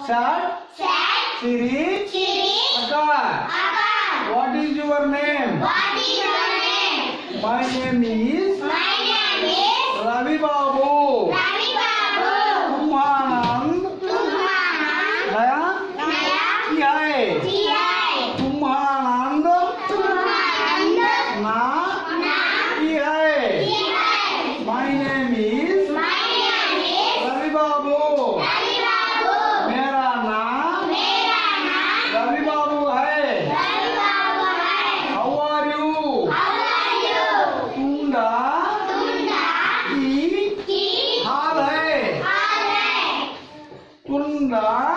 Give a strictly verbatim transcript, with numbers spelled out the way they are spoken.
Sat. Sat. Siri. Siri. Akar. Akar. What is your name? What is your name? My name is My name is Ravi Babu. Ravi Babu. Tumhanand. Tumhanand. Naya. Naya. Kihaye. Kihaye. Tumhanand. Tumhanand. Na. Na. Kihaye. Kihaye. My name is My name is Ravi Babu. Ravi Babu. मेरा नाम मेरा नाम रवि बाबू है। Ravi Babu है। How are you? How are you? तुंडा तुंडा की की हाल है। हाल है। तुंडा